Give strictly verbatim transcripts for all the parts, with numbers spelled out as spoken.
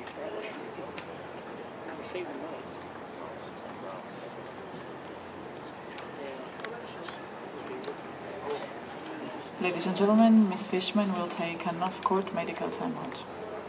Ladies and gentlemen, Miss Fichman will take an off-court medical timeout.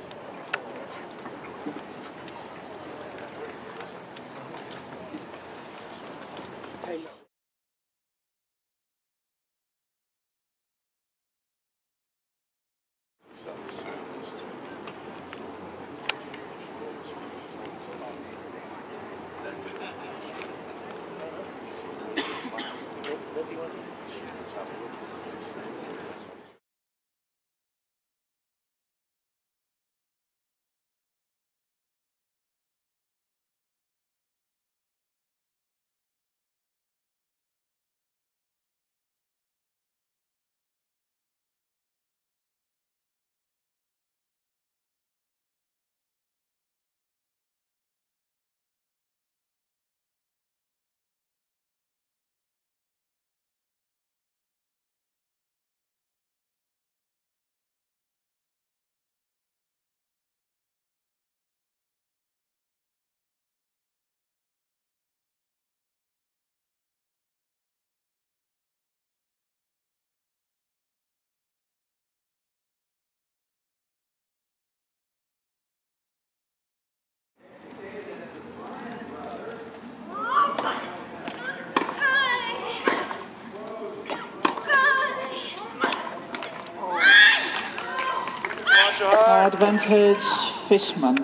Advantage, Fichman.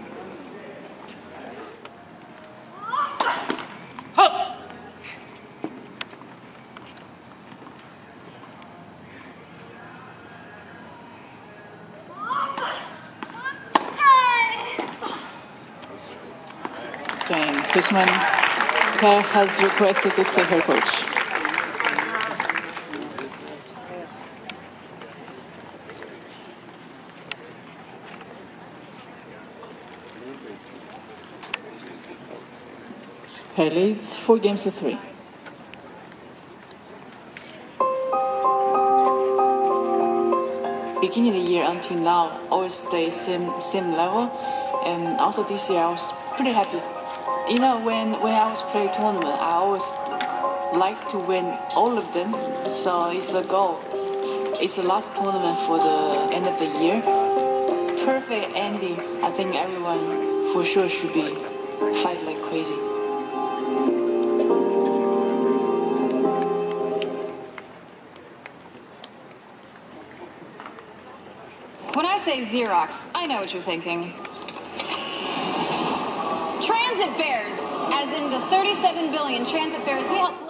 Okay, Fichman has requested to see her coach. Her leads four games to three. Beginning of the year until now, always stay same same level, and also this year I was pretty happy. You know, when when I was playing tournament, I always like to win all of them. So it's the goal. It's the last tournament for the end of the year. Perfect ending. I think everyone for sure should be fight like crazy. When I say Xerox, I know what you're thinking. Transit fares, as in the thirty-seven billion transit fares we help